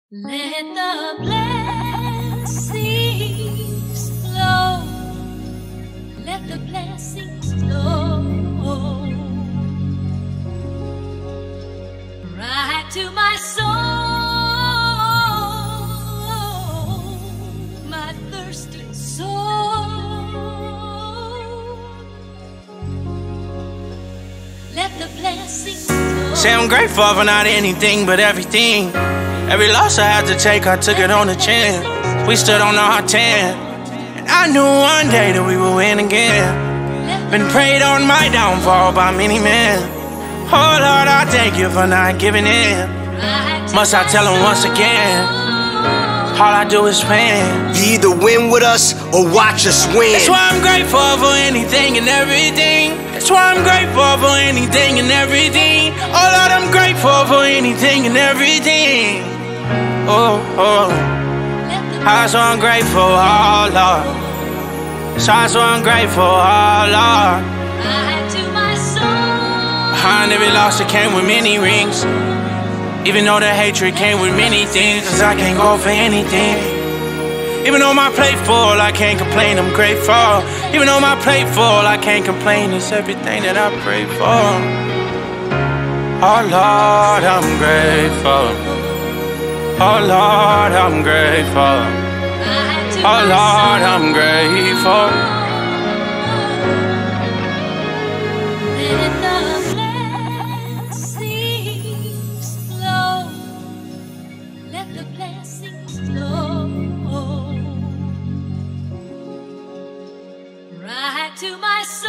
Let the blessings flow. Let the blessings flow right to my soul, my thirsty soul. Let the blessings flow. Say I'm grateful for not anything but everything. Every loss I had to take, I took it on the chin. We stood on our 10, and I knew one day that we would win again. Been prayed on my downfall by many men. Oh Lord, I thank you for not giving in. Must I tell them once again? All I do is win. You either win with us or watch us win. That's why I'm grateful for anything and everything. That's why I'm grateful for anything and everything. Oh Lord, I'm grateful for anything and everything. Oh, oh. That's why I'm grateful, oh Lord. That's why I'm grateful, oh Lord. Behind every loss that came with many rings. Even though the hatred came with many things, 'cause I can't go for anything. Even though my plate full, I can't complain, I'm grateful. Even though my plate full, I can't complain, it's everything that I pray for. Oh Lord, I'm grateful. Oh Lord, I'm grateful. Oh Lord, I'm grateful. Let the blessings flow. Let the blessings flow right to my soul.